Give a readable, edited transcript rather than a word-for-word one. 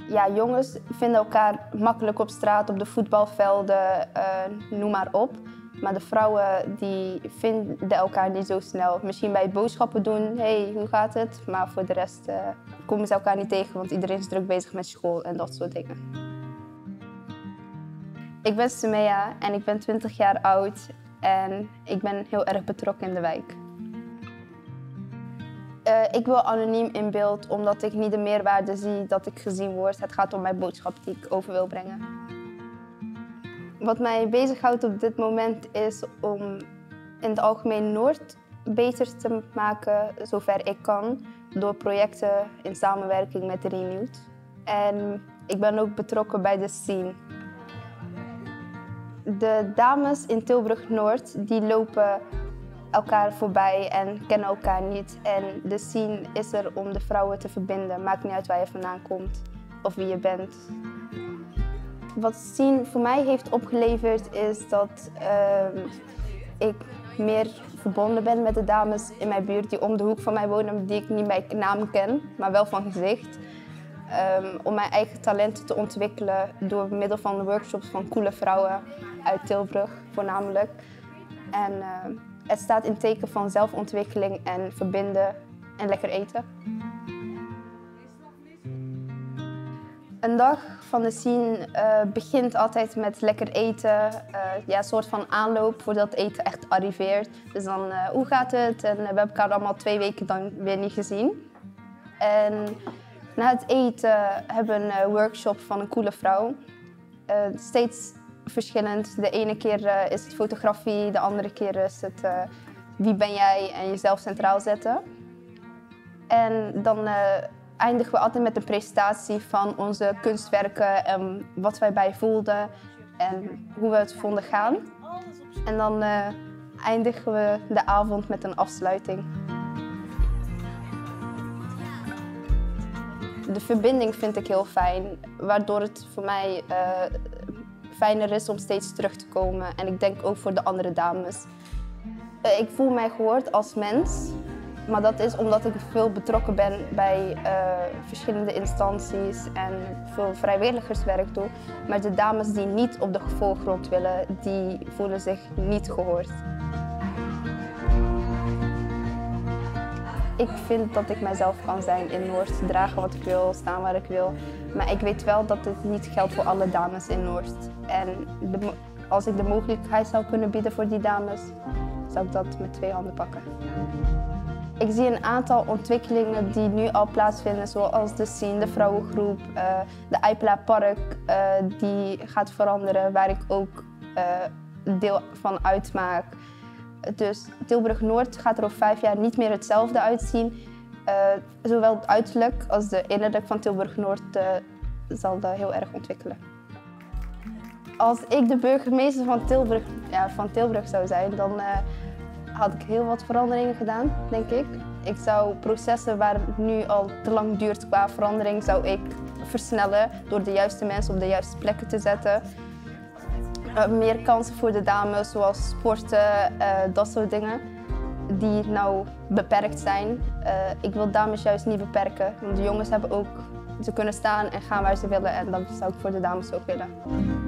Ja, jongens vinden elkaar makkelijk op straat, op de voetbalvelden, noem maar op. Maar de vrouwen die vinden elkaar niet zo snel. Misschien bij boodschappen doen, hey, hoe gaat het? Maar voor de rest komen ze elkaar niet tegen, want iedereen is druk bezig met school en dat soort dingen. Ik ben Sumea en ik ben 20 jaar oud en ik ben heel erg betrokken in de wijk. Ik wil anoniem in beeld omdat ik niet de meerwaarde zie dat ik gezien word. Het gaat om mijn boodschap die ik over wil brengen. Wat mij bezighoudt op dit moment is om in het algemeen Noord beter te maken, zover ik kan, door projecten in samenwerking met Renewed. En ik ben ook betrokken bij de scene. De dames in Tilburg-Noord die lopen elkaar voorbij en kennen elkaar niet. En de scene is er om de vrouwen te verbinden. Maakt niet uit waar je vandaan komt of wie je bent. Wat scene voor mij heeft opgeleverd is dat ik meer verbonden ben met de dames in mijn buurt die om de hoek van mij wonen, die ik niet bij naam ken, maar wel van gezicht. Om mijn eigen talenten te ontwikkelen door middel van workshops van coole vrouwen uit Tilburg voornamelijk. En het staat in teken van zelfontwikkeling en verbinden en lekker eten. Een dag van de scene begint altijd met lekker eten. Een soort van aanloop voordat het eten echt arriveert. Dus dan, hoe gaat het? En we hebben elkaar allemaal 2 weken dan weer niet gezien. En na het eten hebben we een workshop van een coole vrouw. Steeds verschillend. De ene keer is het fotografie, de andere keer is het wie ben jij en jezelf centraal zetten. En dan eindigen we altijd met een presentatie van onze kunstwerken en wat wij bij voelden en hoe we het vonden gaan. En dan eindigen we de avond met een afsluiting. De verbinding vind ik heel fijn, waardoor het voor mij fijner is om steeds terug te komen. En ik denk ook voor de andere dames. Ik voel mij gehoord als mens, maar dat is omdat ik veel betrokken ben bij verschillende instanties en veel vrijwilligerswerk doe. Maar de dames die niet op de voorgrond willen, die voelen zich niet gehoord. Ik vind dat ik mijzelf kan zijn in Noord, dragen wat ik wil, staan waar ik wil. Maar ik weet wel dat dit niet geldt voor alle dames in Noord. En als ik de mogelijkheid zou kunnen bieden voor die dames, zou ik dat met 2 handen pakken. Ik zie een aantal ontwikkelingen die nu al plaatsvinden, zoals de scene, de vrouwengroep, de Aipla Park, die gaat veranderen, waar ik ook deel van uitmaak. Dus Tilburg-Noord gaat er over 5 jaar niet meer hetzelfde uitzien. Zowel het uiterlijk als de innerlijk van Tilburg-Noord zal dat heel erg ontwikkelen. Als ik de burgemeester van Tilburg zou zijn, dan had ik heel wat veranderingen gedaan, denk ik. Ik zou processen waar het nu al te lang duurt qua verandering, zou ik versnellen door de juiste mensen op de juiste plekken te zetten. Meer kansen voor de dames, zoals sporten, dat soort dingen, die nou beperkt zijn. Ik wil dames juist niet beperken, want de jongens hebben ook, ze kunnen staan en gaan waar ze willen en dat zou ik voor de dames ook willen.